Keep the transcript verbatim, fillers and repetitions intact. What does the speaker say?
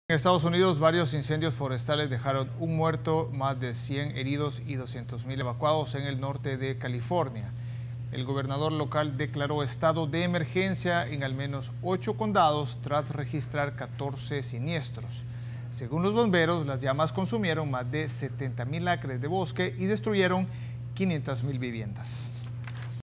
En Estados Unidos, varios incendios forestales dejaron un muerto, más de cien heridos y doscientos mil evacuados en el norte de California. El gobernador local declaró estado de emergencia en al menos ocho condados tras registrar catorce siniestros. Según los bomberos, las llamas consumieron más de setenta mil acres de bosque y destruyeron quinientas mil viviendas.